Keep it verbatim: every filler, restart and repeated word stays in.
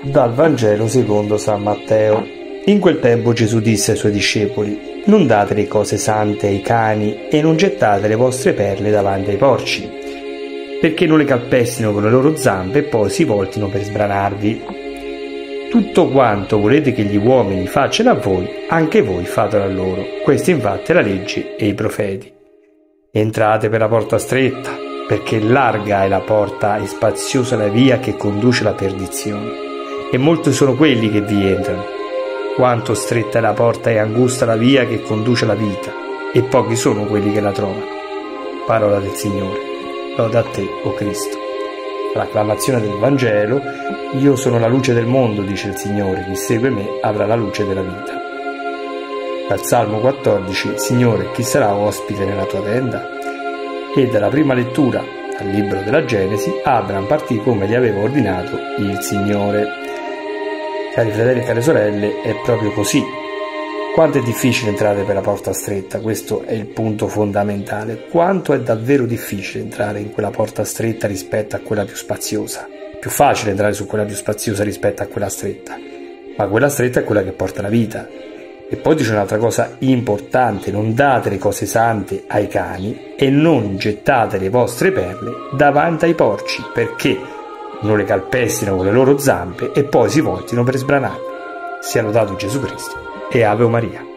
Dal Vangelo secondo San Matteo. In quel tempo Gesù disse ai suoi discepoli: non date le cose sante ai cani e non gettate le vostre perle davanti ai porci, perché non le calpestino con le loro zampe e poi si voltino per sbranarvi. Tutto quanto volete che gli uomini facciano a voi, anche voi fatelo a loro. Questa infatti è la legge e i profeti. Entrate per la porta stretta, perché larga è la porta e spaziosa la via che conduce alla perdizione, e molti sono quelli che vi entrano. Quanto stretta è la porta e angusta la via che conduce alla vita, e pochi sono quelli che la trovano. Parola del Signore. Lode a te, o Cristo. L'acclamazione del Vangelo: io sono la luce del mondo, dice il Signore, chi segue me avrà la luce della vita. Dal Salmo quattordici: Signore, chi sarà ospite nella tua tenda? E dalla prima lettura al libro della Genesi, Abram partì come gli aveva ordinato il Signore. Cari fratelli e care sorelle, è proprio così. Quanto è difficile entrare per la porta stretta, questo è il punto fondamentale. Quanto è davvero difficile entrare in quella porta stretta rispetto a quella più spaziosa. È più facile entrare su quella più spaziosa rispetto a quella stretta, ma quella stretta è quella che porta la vita. E poi dice un'altra cosa importante: non date le cose sante ai cani e non gettate le vostre perle davanti ai porci, perché non le calpestino con le loro zampe e poi si voltino per sbranarvi. Sia lodato Gesù Cristo e Ave Maria.